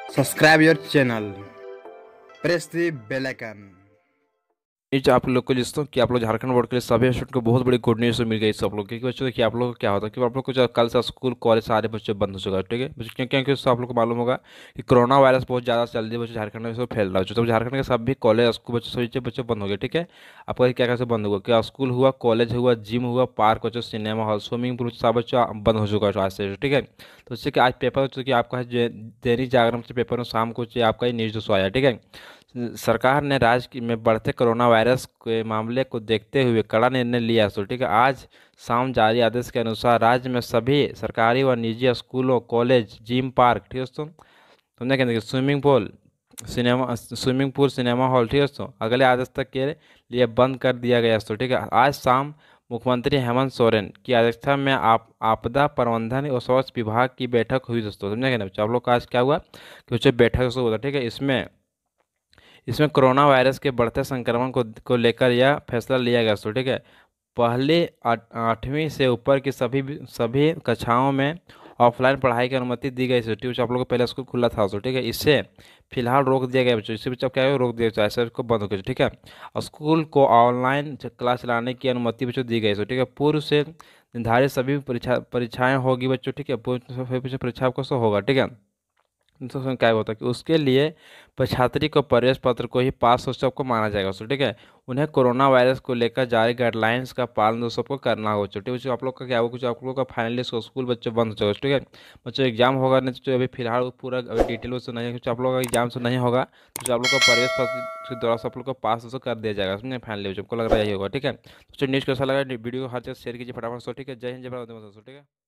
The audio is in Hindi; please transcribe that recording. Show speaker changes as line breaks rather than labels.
Subscribe your channel. Press the bell icon.
News आप लोग को दोस्तों कि आप लोग झारखंड बोर्ड के लिए सभी स्टूडेंट को बहुत बड़ी गुड न्यूज़ मिल गई सब लोग क्योंकि बच्चों देखिए आप लोग को क्या होता है कि आप लोग को जो कल से स्कूल कॉलेज सारे बच्चे बंद हो चुका है। ठीक है बच्चों क्योंकि उससे आप लोग को मालूम होगा कि कोरोना वायरस बहुत ज़्यादा जल्दी बच्चों झारखंड में सब फैल रहा है। तो झारखंड के सभी कॉलेज स्कूल बच्चे सभी बच्चे बंद हो गए। ठीक है आपका क्या कैसे बंद होगा, क्या स्कूल हुआ, कॉलेज हुआ, जिम हुआ, पार्क बच्चों, सिनेमा हॉल, स्विमिंग पूल सब बच्चों बंद हो चुका है आज से। ठीक है तो इससे कि आज पेपर कि आपका है दैनिक जागरण के पेपर में शाम को आपका ये न्यूज़ आया। ठीक है सरकार ने राज्य में बढ़ते कोरोना वायरस के मामले को देखते हुए कड़ा निर्णय लिया। तो ठीक है आज शाम जारी आदेश के अनुसार राज्य में सभी सरकारी व निजी स्कूलों, कॉलेज, जिम, पार्क, ठीक है दोस्तों, तुमने क्या स्विमिंग पूल, सिनेमा हॉल, ठीक है दोस्तों, अगले आदेश तक के लिए बंद कर दिया गया। तो ठीक है आज शाम मुख्यमंत्री हेमंत सोरेन की अध्यक्षता में आपदा प्रबंधन और स्वास्थ्य विभाग की बैठक हुई। दोस्तों समझे क्या ना बच्चों, आप लोग का आज क्या हुआ कि बच्चों बैठक से हुआ। ठीक है इसमें कोरोना वायरस के बढ़ते संक्रमण को लेकर यह फैसला लिया गया। तो ठीक है पहले 8वीं से ऊपर की सभी कक्षाओं में ऑफलाइन पढ़ाई की अनुमति दी गई थी। ठीक है आप लोगों को पहले स्कूल खुला था। तो ठीक है इससे फिलहाल रोक दिया गया बच्चों, इससे बच्चों क्या है रोक दिया गया, ऐसे इसको बंद हो गया। ठीक है और स्कूल को ऑनलाइन क्लास चलाने की अनुमति बच्चों दी गई। तो ठीक है पूर्व से निर्धारित सभी परीक्षाएं होगी बच्चों। ठीक है परीक्षा को से होगा। ठीक है तो उसमें क्या होता है कि उसके लिए छात्री को प्रवेश पत्र को ही पास हो सबको माना जाएगा। दोस्तों ठीक है उन्हें कोरोना वायरस को लेकर जारी गाइडलाइंस का पालन दोस्तों सबको करना होगा। छोटे बच्चों आप लोग का क्या होगा, कुछ आप लोग का फाइनली स्कूल बच्चों बंद हो जाएगा। ठीक है बच्चों एग्जाम होगा नहीं तो अभी फिलहाल पूरा अभी डिटेल उससे नहीं है, कुछ आप लोग का एग्जाम से नहीं होगा तो आप लोग का प्रवेश पत्र के द्वारा सब लोग को पास दोस्तों कर दिया जाएगा। समझे फाइनली आपको लग रहा है यही होगा। ठीक है तो न्यूज़ कैसा लगा वीडियो को हर जगह शेयर कीजिए फटाफट। ठीक है जय हिंद जय भारत दोस्तों। ठीक है।